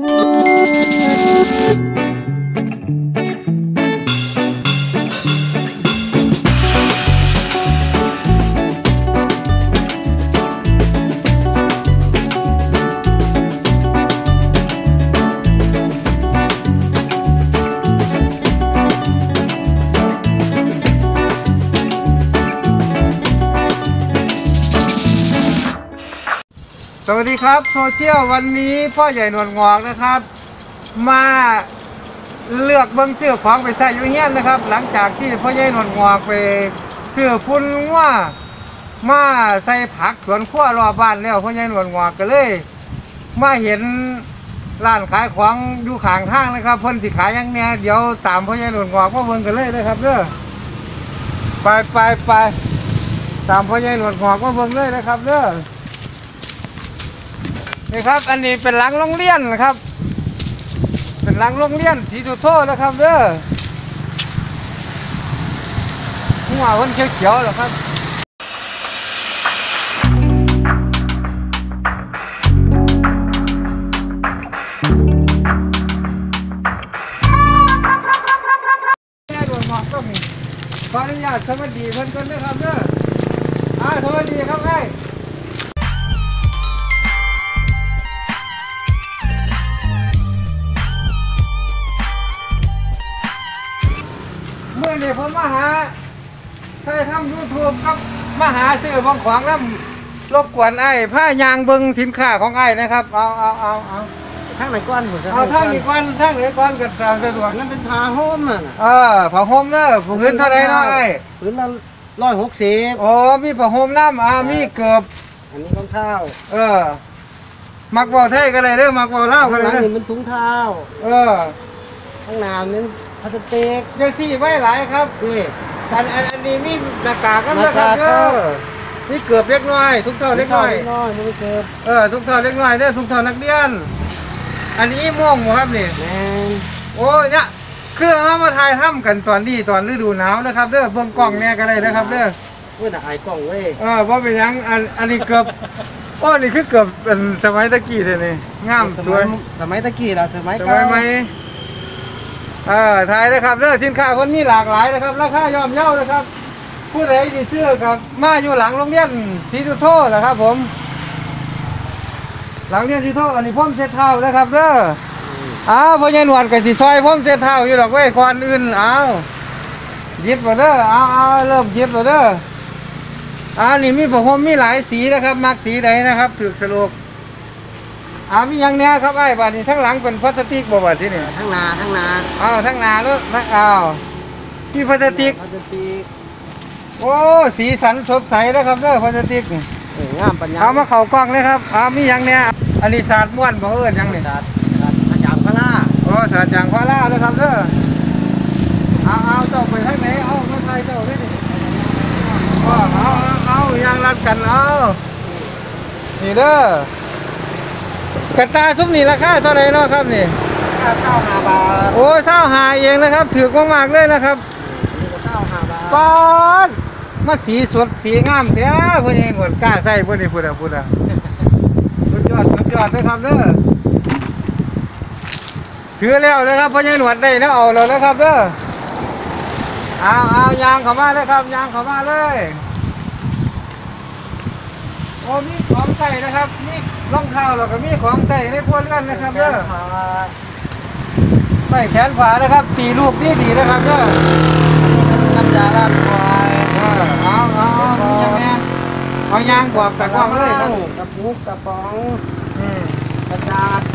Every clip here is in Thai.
สวัสดีครับโซเชียลวันนี้พ่อใหญ่หนวดงอกนะครับมาเลือกเบิ้งเสื้อของไปใส่อยู่เฮียนนะครับหลังจากที่พ่อใหญ่หนวดงอกไปเสื้อฟุ้นว่ามาใส่ผักสวนครัวรอบบ้านแล้วพ่อใหญ่หนวดงอกก็เลยมาเห็นร้านขายของอยู่ข้างทางนะครับเพิ่นสิขายยังเนี่ยเดี๋ยวตามพ่อใหญ่หนวดงอกมาเบิ่งกันเลยนะครับเด้อไปตามพ่อใหญ่หนวดงอกมาเบิ่งเลยนะครับเด้อนี่ครับอันนี้เป็นหลังโรงเรียนนะครับเป็นหลังโรงเรียนศรีสุโธนะครับเด้อหัวคนเขียวๆเหรอครับแม่ดวงหมอกต้องขออนุญาตสวัสดีเพื่อนกันนะครับเด้อสวัสดีครับไอ้เมื่อนี่ผมมาหาใครทำ YouTube กับมาหาซื้อบางของแล้วรบกวนไอ้ผ้ายางเบิงสินค้าของไอ้นะครับเอาทางไหนก้อนผมจะเอาทางนี้ก้อนทางไหนก้อนกันตามสะดวกนั่นเป็นผ้าห่มน่ะผ้าห่มเด้อพื้นเท่าไรเนาะไอ้พื้นละ160 อ๋อมีผ้าห่มน้ำมีเกือบอันนี้รองเท้ามักเบาไทยก็เลยเด้อมักเบาเล่าก็เลยเด้อมันถุงเท้าข้างหน้านั้นพลาสติกยังซี่ไว้หลายครับนี่อันนี้มีหน้ากากกันนะครับเด้อนี่เกือบเล็กน้อยทุกเท่าเล็กน้อยไม่เกือบทุกเท่าเล็กน้อยเด้อทุกเท่านักเรียนอันนี้ม่วงหมดครับนี่โอ้ยเนี่ยคือเอามาถ่ายทำกันตอนนี้ตอนฤดูหนาวนะครับเด้อเบิ่งกล้องเนี่ยก็ได้นะครับเด้อเว้ยน่ะไอ้กล้องเว้ยว่าเป็นยังอันนี้เกือบนี่คือเกือบเป็นสมัยตะกี้เลยนี่งามสวยสมัยตะกี้ล่ะสมัยใหม่ถ่ายนะครับเด้อสินค้าคนมีหลากหลายนะครับราคาย่อมเยานะครับผู้ใดที่ซื้อกับมาอยู่หลังโรงเรียนศรีสุโธนะครับผมหลังเรียนศรีสุโธอันนี้พ่อมเช็ดเท้านะครับเด้อพ่อใหญ่หนวดกับสีซอยพ่อมเช็ดเท้าอยู่ดอกเว้ยก่อนอื่นหยิบมาเด้อเริ่มหยิบมาเด้อนี่มีผ้าห่มมีหลายสีนะครับมักสีใดนะครับถือสรุปมีอย่างเนี้ยครับไอ้บ้านนี้ทั้งหลังเป็นพลาสติกบ่บ่ที่นี่ทั้งนาทั้งนาแล้วมีพลาสติกโอ้สีสันสดใสนะครับเด้อพลาสติกงามปัญญาเอามาเข่ากล้องเลยครับมีอย่างเนี้ยอันนี้ศาสตร์ม้วนบ่เอิ้นยังนี่ศาสตร์ยางพาราศาสตร์ยางพาราเลยครับเด้อเจ้าไปทางไหนมาไทยเจ้าได้ดิยางรัดกันนี่เด้อกระตาซุ้มนี่ราคาเท่าไรเนาะครับนี่ 25 บาทโอ้25เองนะครับถือมากๆเลยนะครับ 25 บาทป๊อดมาสีสดสีงามแท้เพื่อนเองหมดกล้าใส่เพื่อนพูดสุดยอดนะครับเด้อถือแล้วนะครับเพื่อนหนวดได้แล้วเอาแล้วนะครับเด้อยางเข้ามาเลยครับยางเข้ามาเลยโอ้มีของใส่นะครับมีรองเท้าแล้วก็มีของใส่ในพวกกันนะครับเด้อไม่แขนขวานะครับตีลูกดีนะครับเด้อน้ำยาล้างควายเอายางบอกตะกร้องเลยครับกระปุกกระป๋องกระดาษ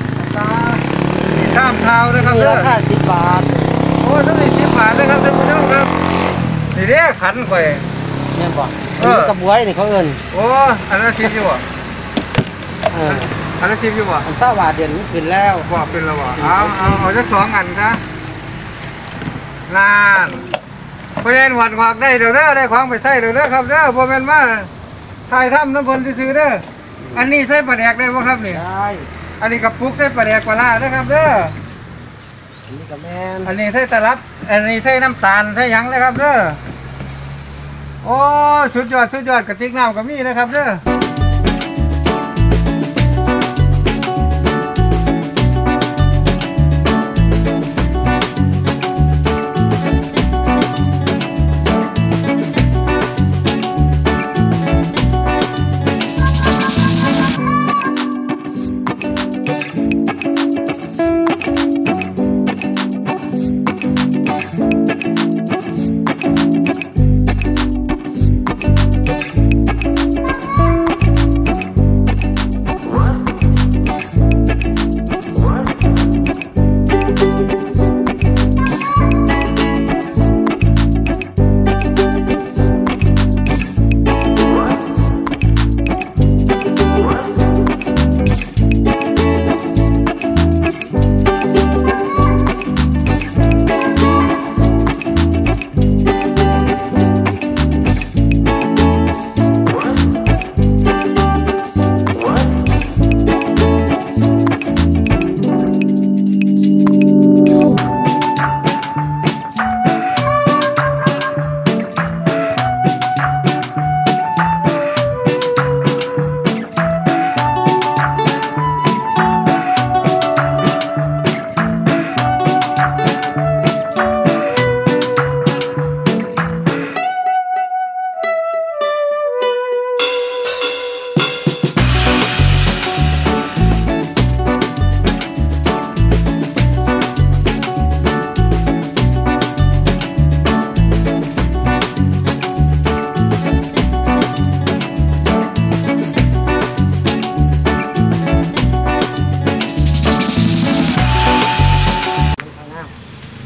ข้ามเท้านะครับเด้อราคา10 บาทโอ้ต้องมี10 บาทนะครับท่านผู้ชมครับนี่เรียกขันข่อยเนี่ยบอกกระบวยนี่เขาเอิ้นโอ้อันนั้นทิพย์อยู่อ่ะอันนั้นทิพย์อยู่อ่ะอัน20 บาทเดี๋ยวนี้ขึ้นแล้วบอกเป็นแล้วอ่ะเอาจะ2 อันครับนานเพราะฉะนั้นวัดวักได้เดี๋ยวได้ของไปใส่เดี๋ยวครับเด้อพอเป็นมาถ่ายทำน้ำพลซื้อเด้ออันนี้ใส่ปลาแดกได้ไหมครับนี่ได้อันนี้กับปุ๊กใส่ปลาแดกปลาล่านะครับเด้ออันนี้กับแมนอันนี้ใส่ตะลับอันนี้ใส่น้ำตาลใส่ยังนะครับเด้อโอ้สุดยอดกระติกน้ำก็มีนะครับเด้อ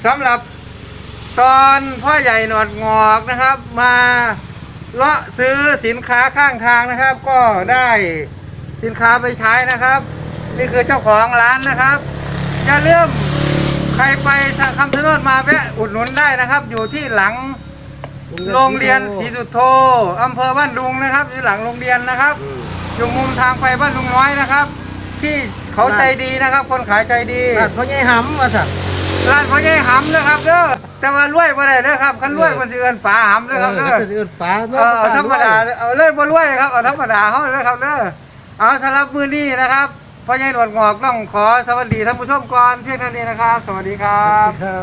สำหรับตอนพ่อใหญ่หนวดงอกนะครับ มาเลาะซื้อสินค้าข้างทางนะครับ ก็ได้สินค้าไปใช้นะครับ นี่คือเจ้าของร้านนะครับอย่าลืมใครไปคำชะโนดมาแวะอุดหนุนได้นะครับ อยู่ที่หลังโรงเรียนศรีสุโธอำเภอบ้านดุงนะครับอยู่หลังโรงเรียนนะครับอยู่มุมทางไปบ้านลุงน้อยนะครับที่เขาใจดีนะครับ คนขายใจดีร้านพ่อใหญ่หำว่าสัตว์ร้านพ่อใหญ่หำนะครับเด้อแต่ว่ารวยบ่ได้เด้อครับคันรวยมันสิเอิ้นป๋าหำเด้อครับเด้ออื่นฟ้าเอาธรรมดาเอาเลยบ่รวยครับเอาธรรมดาเฮาเด้อครับเด้อเอาสำหรับมื้อนี้นะครับพ่อใหญ่หนวดงอกต้องขอสวัสดีท่านผู้ชมก่อนเพียงเท่านี้นะครับ สวัสดีครับครับ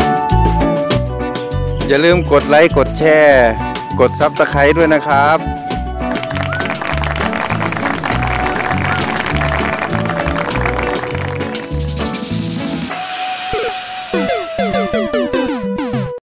อย่าลืมกดไลค์กดแชร์กดซับสไครต์ด้วยนะครับ